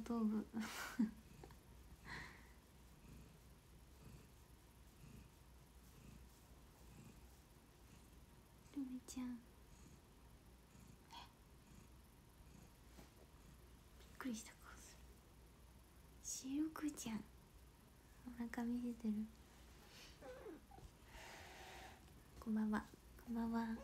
頭部ルミちゃんびっくりした顔する。しろくちゃんお腹見せてる。こんばんは。こんばんは。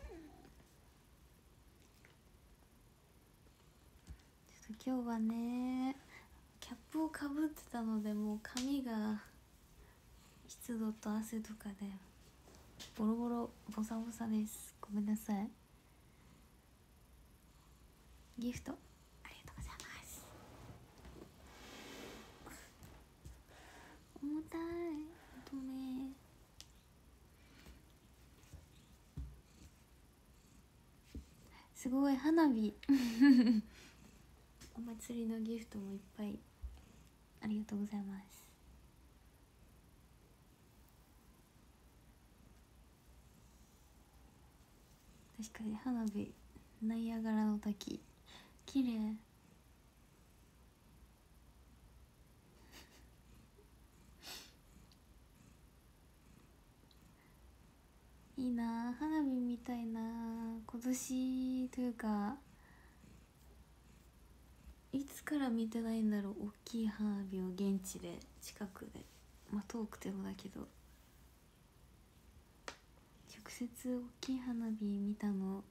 ちょっと今日はねキャップをかぶってたので、もう髪が湿度と汗とかでボロボロボサボサです。ごめんなさい。ギフトありがとうございます。重たい乙女。すごい花火お祭りのギフトもいっぱいありがとうございます。確かに花火、ナイアガラの滝綺麗いいな、花火見たいな。今年というかいつから見てないんだろう、大きい花火を現地で近くで、まあ遠くてもだけど直接大きい花火見たの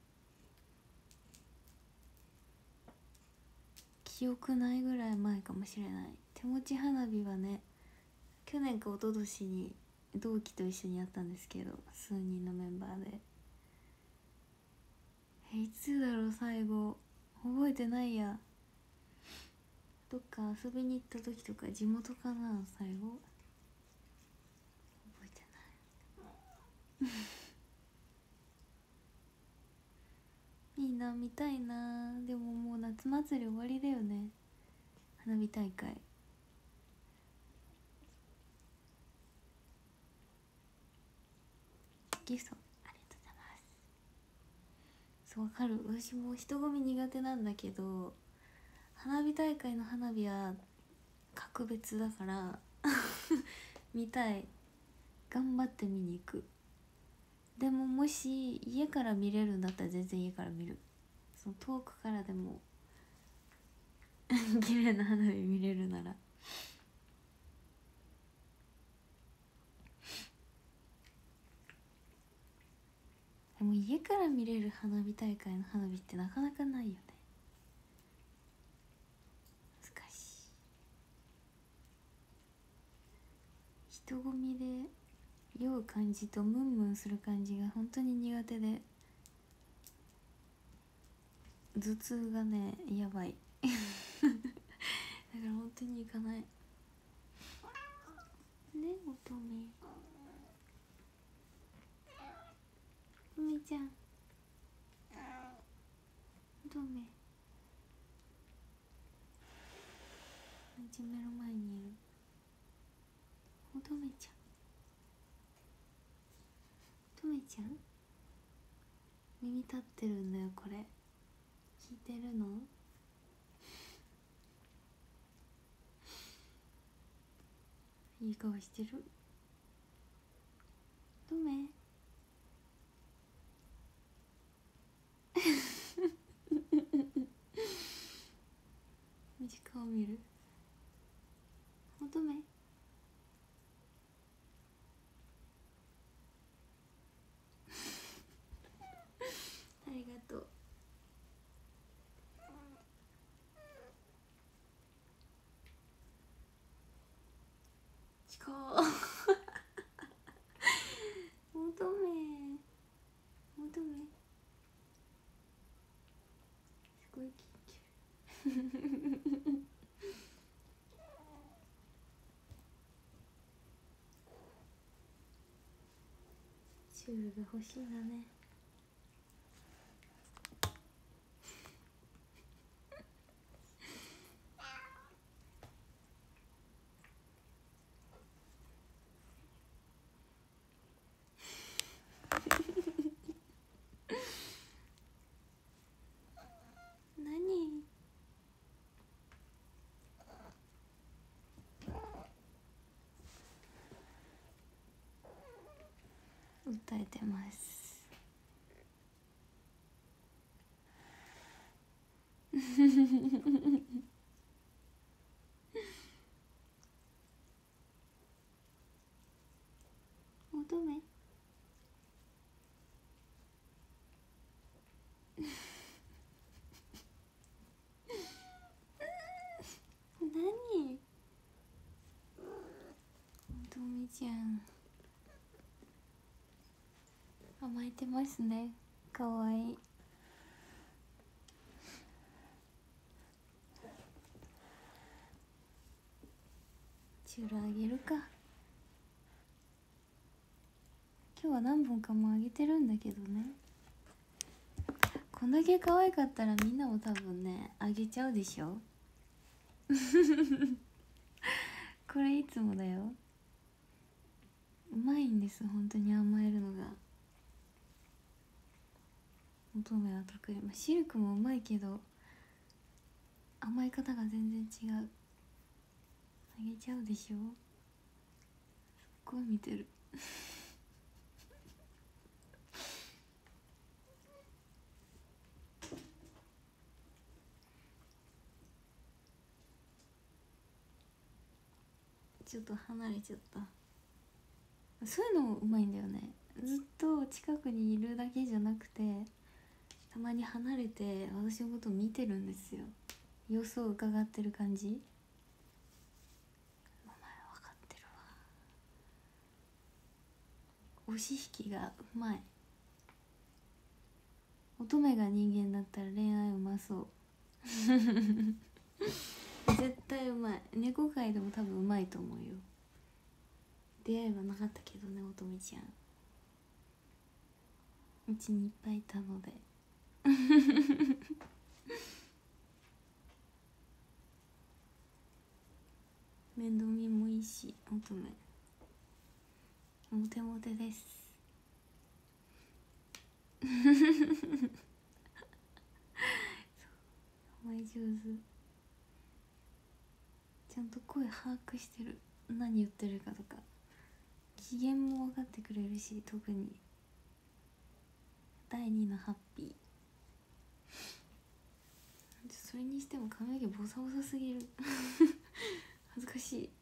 記憶ないぐらい前かもしれない。手持ち花火はね、去年か一昨年に同期と一緒にやったんですけど、数人のメンバーで。いつだろう最後、覚えてないや。どっか遊びに行った時とか地元かな最後、覚えてないいいな、見たいな。でももう夏祭り終わりだよね、花火大会。ギフトありがとうございます。そう、わかる。私も人混み苦手なんだけど、花火大会の花火は格別だから見たい。頑張って見に行く。でももし家から見れるんだったら全然家から見る。その遠くからでも綺麗な花火見れるなら。でも家から見れる花火大会の花火ってなかなかないよね。難しい。人混みで酔う感じとムンムンする感じが本当に苦手で、頭痛がねやばいだから本当に行かないね。乙女梅ちゃん、乙女目の前にいる乙女ちゃん。乙女ちゃん耳立ってるんだよ。これ聞いてるの？いい顔してる。乙女短を見る。乙女ありがとう。チコ乙女乙女すごい緊張シュールが欲しいんだね。何てます乙女何乙女ちゃん甘えてますね。かわいい。チュールあげるか。今日は何本かもあげてるんだけどね。こんだけ可愛かったらみんなも多分ねあげちゃうでしょこれいつもだよ。うまいんです本当に甘えるのが。乙女は得意。シルクもうまいけど甘え方が全然違う。あげちゃうでしょ。すっごい見てるちょっと離れちゃった。そういうのもうまいんだよね。ずっと近くにいるだけじゃなくてたまに離れて私のことを見てるんですよ。様子を伺ってる感じ。お前分かってるわ。押し引きがうまい。乙女が人間だったら恋愛うまそう絶対うまい。猫界でも多分うまいと思うよ。出会いはなかったけどね乙女ちゃん。うちにいっぱいいたので面倒見もいいし乙女モテモテですお前上手。ちゃんと声把握してる。何言ってるかとか機嫌も分かってくれるし、特に第2のハッピー。それにしても髪の毛ボサボサすぎる恥ずかしい。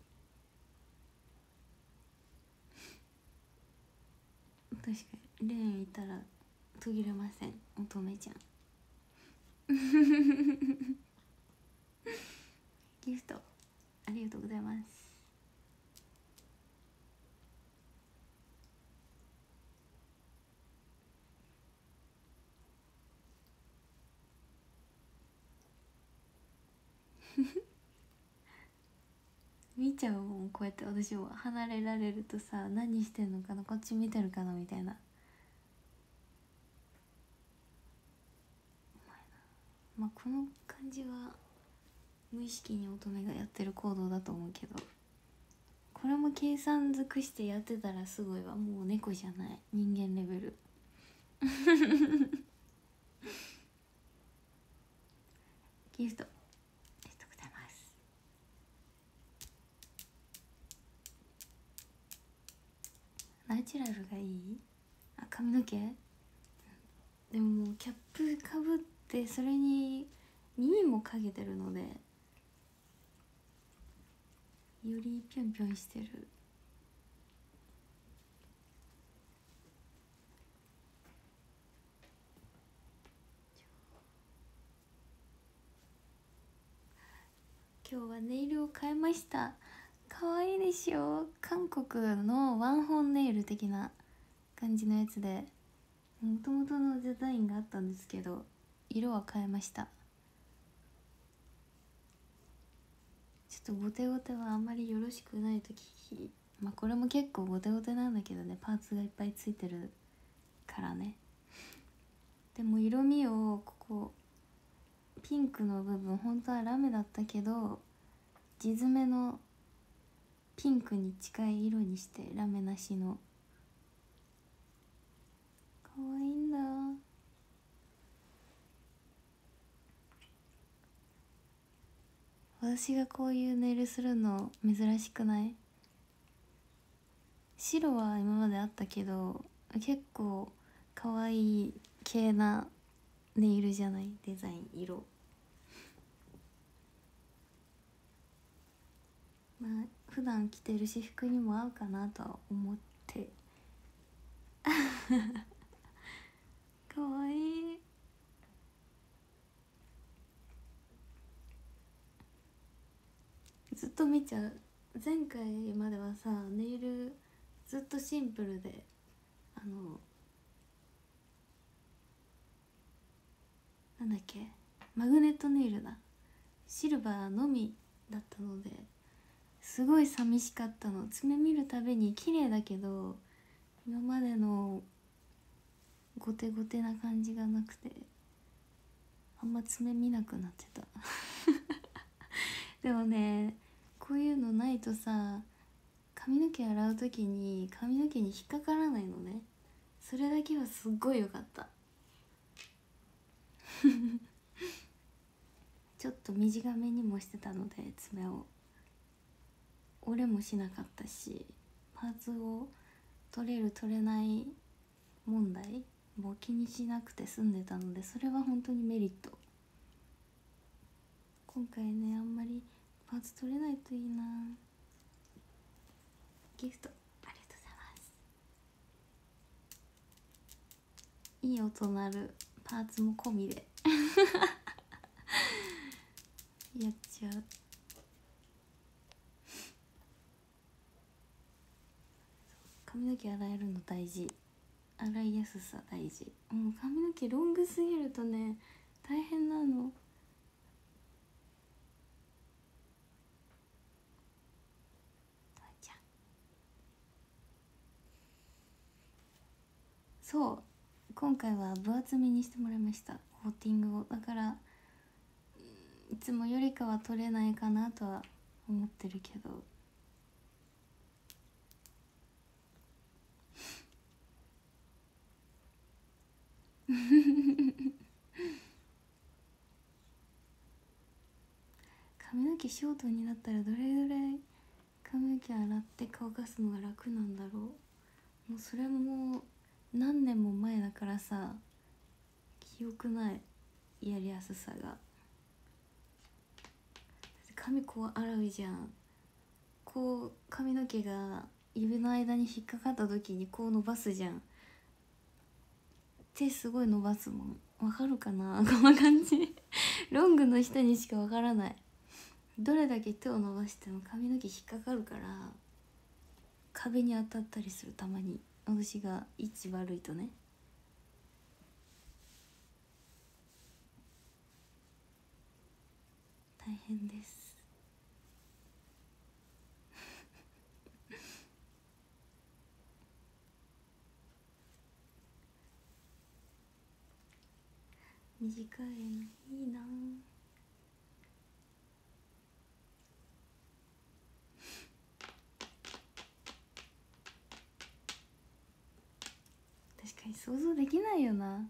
確かにレーンいたら途切れません乙女ちゃんギフトありがとうございます。見ちゃうもんこうやって。私も離れられるとさ、何してんのかな、こっち見てるかなみたいな。まあこの感じは無意識に乙女がやってる行動だと思うけど、これも計算尽くしてやってたらすごいわ。もう猫じゃない、人間レベルギフトありがとうございます。ナチュラルがいい。あ、髪の毛でももうキャップかぶってそれに耳もかけてるのでよりぴょんぴょんしてる。今日はネイルを変えました。可愛いでしょ。韓国のワンホンネイル的な感じのやつで、もともとのデザインがあったんですけど色は変えました。ちょっとゴテゴテはあんまりよろしくないと聞き、まあこれも結構ゴテゴテなんだけどね、パーツがいっぱいついてるからね。でも色味をここピンクの部分本当はラメだったけど地詰めのピンクに近い色にして、ラメなしの。可愛いんだ。私がこういうネイルするの珍しくない？白は今まであったけど結構可愛い系なネイルじゃない？デザイン、色。まあ普段着てる私服にも合うかなとは思って。かわいい。ずっと見ちゃう。前回まではさ、ネイルずっとシンプルで、なんだっけ、マグネットネイルだ、シルバーのみだったのですごい寂しかったの。爪見るたびに綺麗だけど今までのゴテゴテな感じがなくて、あんま爪見なくなってた。でもね、こういうのないとさ、髪の毛洗う時に髪の毛に引っかからないのね。それだけはすっごい良かった。ちょっと短めにもしてたので爪を折れもしなかったし、パーツを取れる取れない問題も気にしなくて済んでたので、それは本当にメリット。今回ね、あんまりパーツ取れないといいな。ギフトありがとうございます。いい音鳴るパーツも込みでやっちゃう。髪の毛洗えるの大事。洗いやすさ大事。もう髪の毛ロングすぎるとね、大変なの。そう、今回は分厚めにしてもらいました、コーティングを。だからいつもよりかは取れないかなとは思ってるけど髪の毛ショートになったらどれぐらい髪の毛洗って乾かすのが楽なんだろう。もうそれも何年も前だからさ、記憶ない。やりやすさが。髪こう洗うじゃん。こう髪の毛が指の間に引っかかった時にこう伸ばすじゃん。手すごい伸ばすもん。わかるかなこんな感じ。ロングの人にしかわからない。どれだけ手を伸ばしても髪の毛引っかかるから、壁に当たったりする。たまに私が位置悪いとね。大変です。短いのいいな。確かに想像できないよな。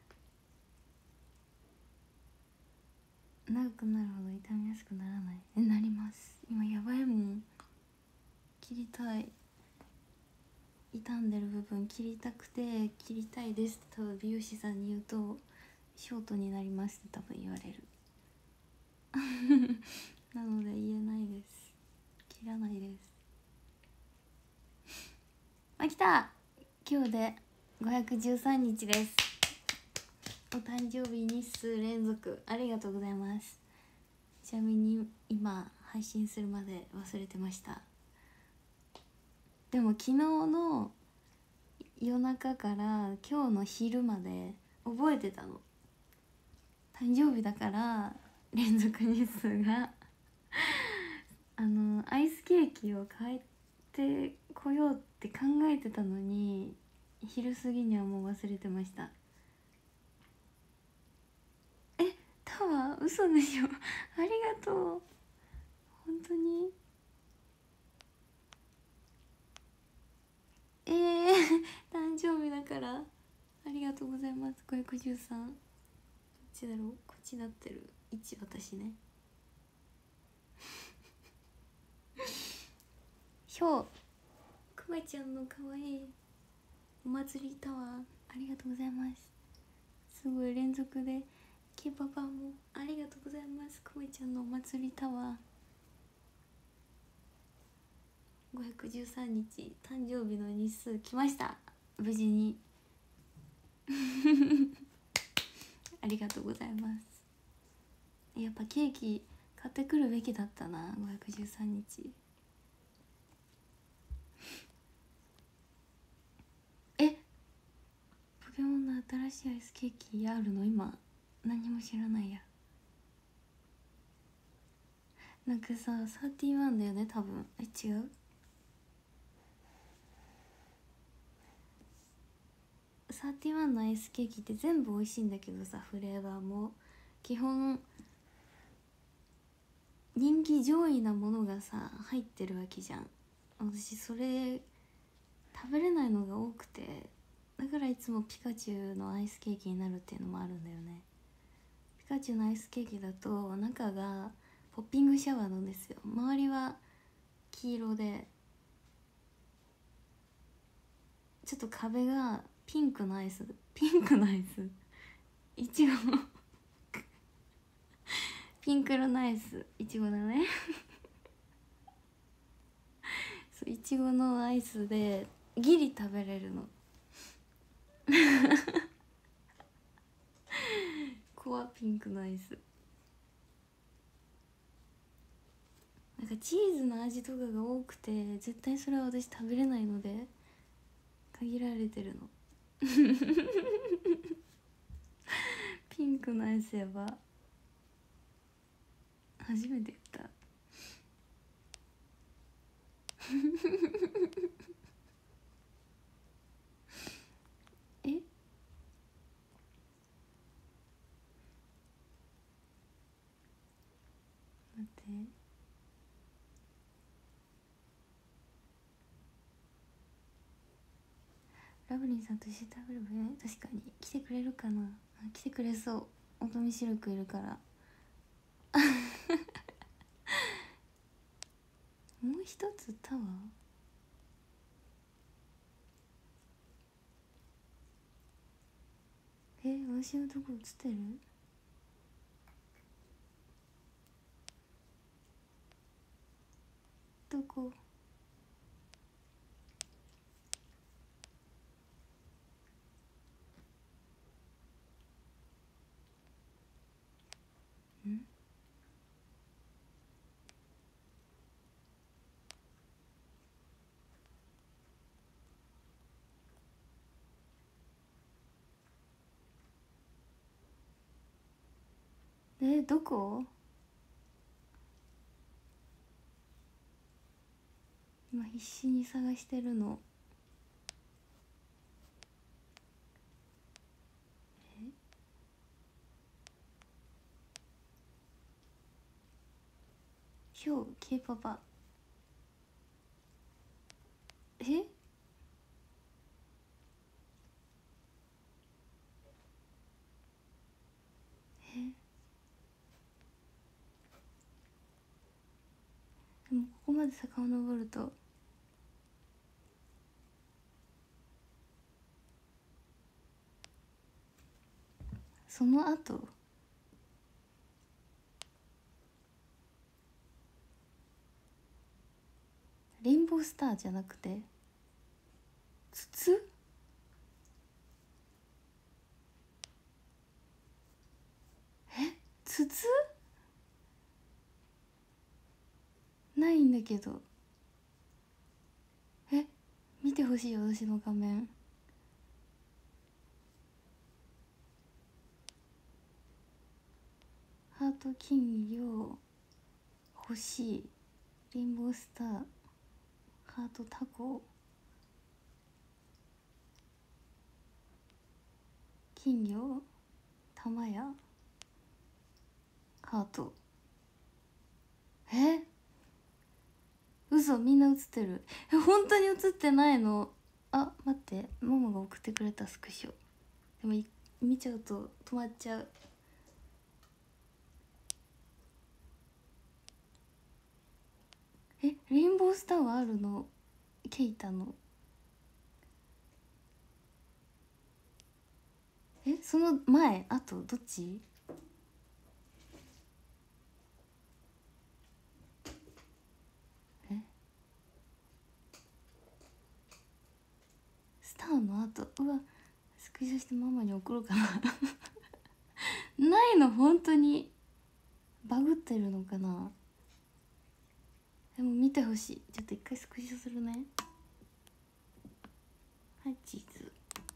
長くなるほど傷みやすくならない？なります。今やばいもん。切りたい。傷んでる部分切りたくて、切りたいですって多分美容師さんに言うとショートになりますって多分言われる。なので言えないです。切らないです。あ、来た。今日で513日です。お誕生日日数連続ありがとうございます。ちなみに今配信するまで忘れてました。でも昨日の夜中から今日の昼まで覚えてたの。誕生日だから連続日数がアイスケーキを変えてこようって考えてたのに、昼過ぎにはもう忘れてました。タワー嘘でしょ。ありがとう、本当に。誕生日だからありがとうございます。513、どっちだろう。こっちなってる。1私ね。ひょう、くまちゃんのかわいいお祭りタワーありがとうございます。すごい連続でケパパもありがとうございます。くみちゃんのお祭りタワー513日誕生日の日数来ました、無事にありがとうございます。やっぱケーキ買ってくるべきだったな、513日。え、ポケモンの新しいアイスケーキあるの？今何も知らないや。なんかさ31だよね多分。違う、31のアイスケーキって全部美味しいんだけどさ、フレーバーも基本人気上位なものがさ入ってるわけじゃん。私それ食べれないのが多くて、だからいつもピカチュウのアイスケーキになるっていうのもあるんだよね。ピカチュウのアイスケーキだと中がポッピングシャワーなんですよ。周りは黄色でちょっと壁がピンクのアイス、いちごピンク色のアイスいちごだねそういちごのアイスでギリ食べれるのコアピンクのアイス。なんかチーズの味とかが多くて絶対それは私食べれないので限られてるのピンクのアイスやば、初めて言ったえ、待って、ラブリンさんと一緒に食べればね。確かに来てくれるかな。来てくれそう、音見シルクいるからもう一つタワー、私のとこ映ってる？どこ？ん？どこ？今必死に探してるの。今日Kパパえでもここまで遡るとその後レインボースターじゃなくて筒？筒ないんだけど。見てほしい私の画面。ハート金魚星レインボースターハートタコ金魚玉やハート。嘘、みんな写ってる。本当に写ってないの？あ、待って、ママが送ってくれたスクショ。でも見ちゃうと止まっちゃう。レインボースターはあるの？ケイタのその前あとどっち？スターの後、うわスクショしてママに送ろうかなないの本当にバグってるのかな。でも見てほしい。ちょっと一回スクショするね。はい、チーズ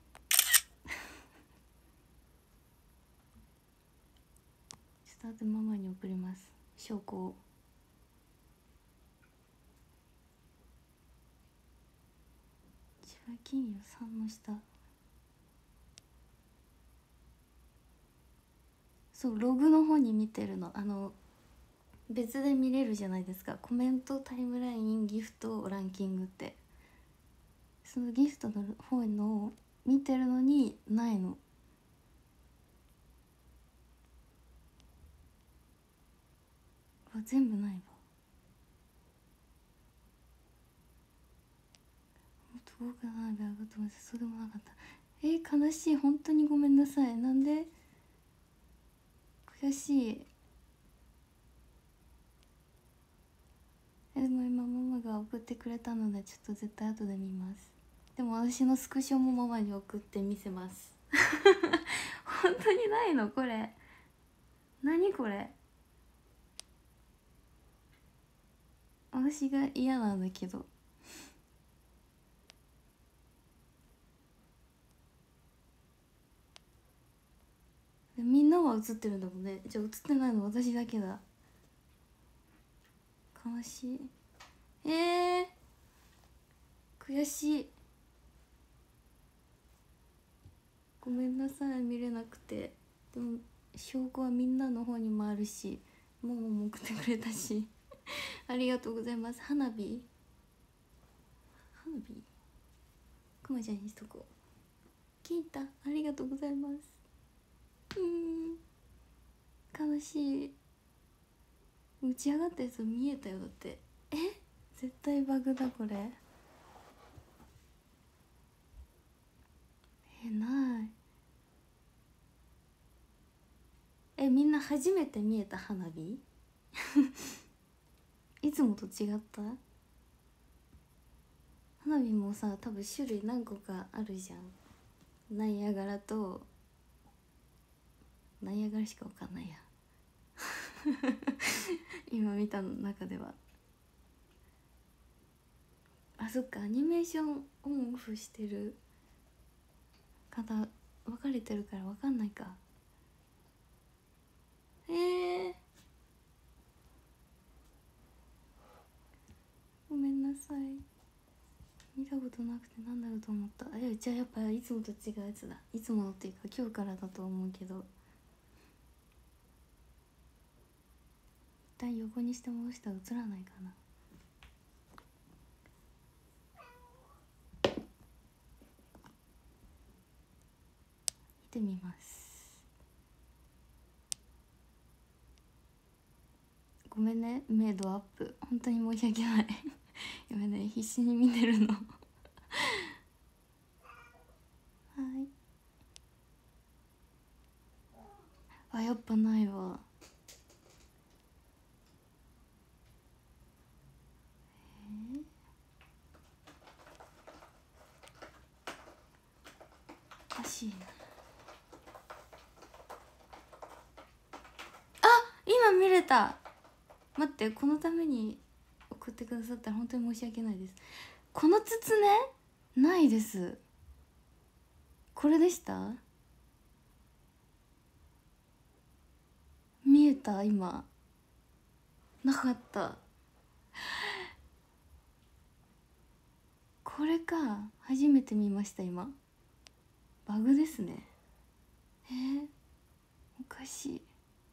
ちょっと後でママに送ります、証拠を。千葉金魚さんの下、そうログの方に見てるの。別で見れるじゃないですか、コメント、タイムライン、ギフト、ランキングって。そのギフトの方の見てるのにないの。全部ないわ。もっと豪華な花火あがと思って、そうでもなかった。悲しい、本当にごめんなさい。なんで？悔しい。でも今ママが送ってくれたのでちょっと絶対後で見ます。でも私のスクショもママに送って見せます本当にないのこれ？何これ？私が嫌なんだけど。みんなは映ってるんだもんね。じゃあ映ってないの私だけだ。悲しい。悔しい。ごめんなさい、見れなくて。でも証拠はみんなの方にもあるし、ママも送ってくれたしありがとうございます。花火くまちゃんにしとこう。聞いた、ありがとうございます。悲しい。打ち上がったやつ見えたよ。だって絶対バグだこれ。ない。みんな初めて見えた花火いつもと違った？花火もさ、多分種類何個かあるじゃん。ナイアガラとナイアガラしかわかんないや今見た中では。あ、そっか、アニメーションオンオフしてる方分かれてるから分かんないか。ごめんなさい、見たことなくてなんだろうと思った。じゃあやっぱいつもと違うやつだ。いつものっていうか今日からだと思うけど、一旦横にして戻したら映らないかな。見てみます。ごめんね、明度アップ本当に申し訳ない今ね必死に見てるのはい。やっぱないわ。おかしいな。今見れた。待って、このために送ってくださったら本当に申し訳ないです。この筒ね、ないです。これでした？見えた？今なかった。これか、初めて見ました今。バグですね。おかしい。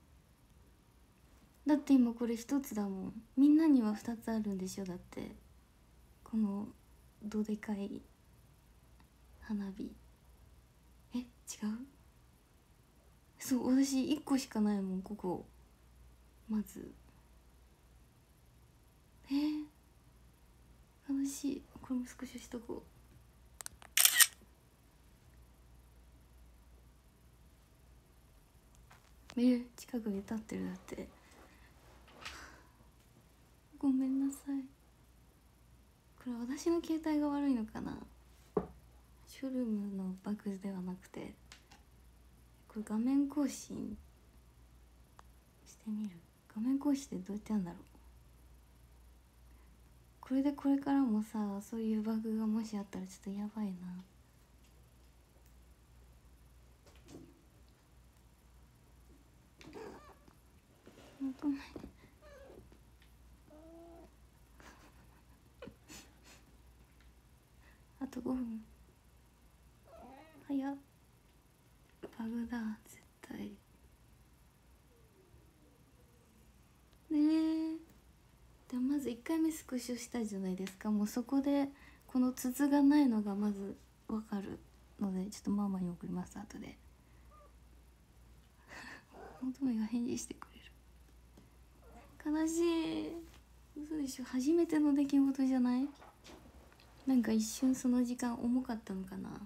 だって今これ一つだもん。みんなには二つあるんでしょ。だってこのどでかい花火。違う？そう、私1個しかないもんここ。まず悲しい。これもスクショしとこ近くに立ってる。だってごめんなさい。これ私の携帯が悪いのかな。ショルムのバグではなくて、これ画面更新してみる。画面更新ってどうやってやるんだろう。これでこれからもさ、そういうバグがもしあったらちょっとやばいな。ごめんあと5分。早っ。バグだ絶対ね。でもまず1回目スクショしたじゃないですか。もうそこでこの筒がないのがまず分かるので、ちょっとママに送ります後で。乙女が返事してくれる。悲しい。嘘でしょ。初めての出来事じゃない？なんか一瞬その時間重かったのかな。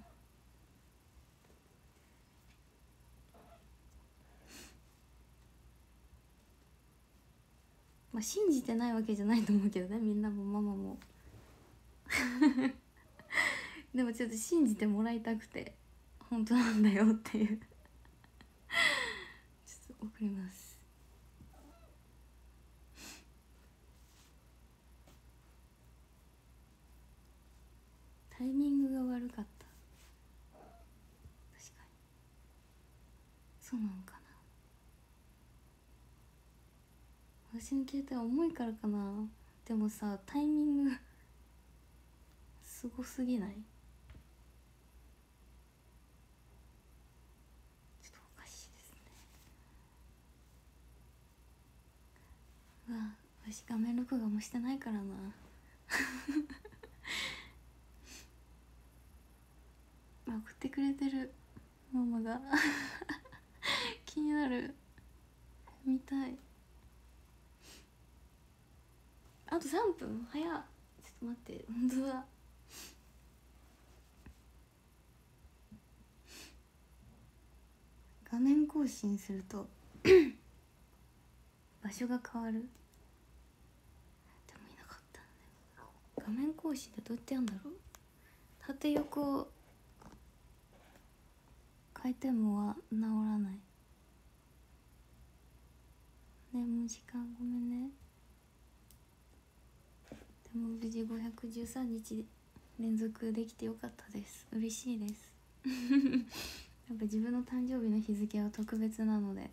まあ信じてないわけじゃないと思うけどね、みんなもママもでもちょっと信じてもらいたくて、本当なんだよっていうちょっと送ります。タイミングが悪かった。確かにそうなのかな。私の携帯重いからかな。でもさ、タイミングすごすぎない？ちょっとおかしいですね。うわ、私画面録画もしてないからな送ってくれてるママが気になる。見たい。あと3分早っ。ちょっと待って、本当だ。画面更新すると場所が変わる。でもいなかったんだよ。画面更新ってどうやってやるんだろう。縦横変えてもは治らない。ね、もう時間ごめんね。でも無事513日連続できてよかったです。嬉しいですやっぱ自分の誕生日の日付は特別なので、はい、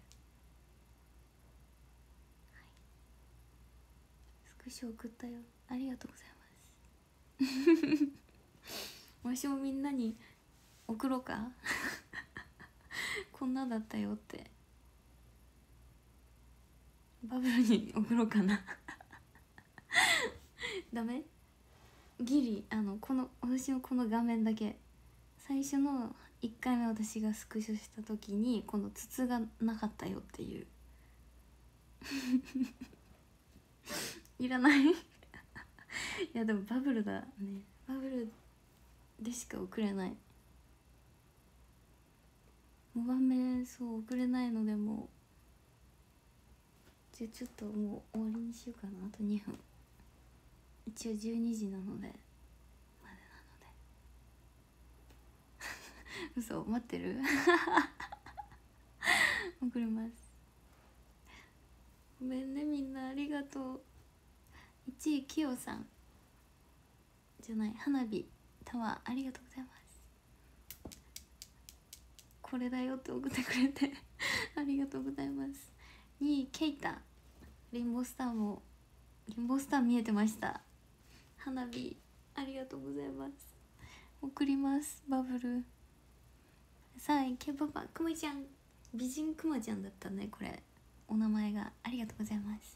スクショ送ったよ。ありがとうございますわしもみんなに送ろうかこんなだったよって。バブルに送ろうかなダメ？ギリこの私のこの画面だけ、最初の1回目私がスクショした時にこの筒がなかったよっていういらないいやでもバブルだね。バブルでしか送れない。5番目そう送れないので、もうじゃあちょっともう終わりにしようかな。あと2分。一応12時なのでまでなので嘘、待ってる送ります。ごめんねみんな、ありがとう。1位きよさんじゃない、花火タワーありがとうございます。これだよって送ってくれてありがとうございます。2位ケイタ、レインボースターもレインボースター見えてました。花火ありがとうございます。送ります。バブル。3位ケパパくまちゃん、美人くまちゃんだったね、これお名前が。ありがとうございます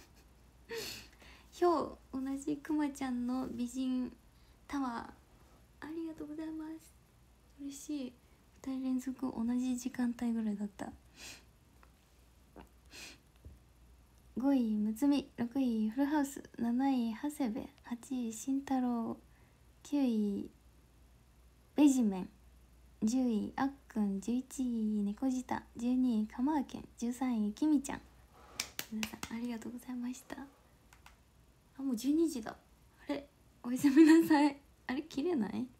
ひょう、同じくまちゃんの美人タワーありがとうございます。嬉しい。2人連続同じ時間帯ぐらいだった。5位むつみ、6位フルハウス、7位長谷部、8位慎太郎、9位ベジメン、 10位あっくん、11位猫舌、12位かまあけん、13位きみちゃん。皆さんありがとうございました。あ、もう12時だ。あれ、おやすみなさい。あれ、切れない？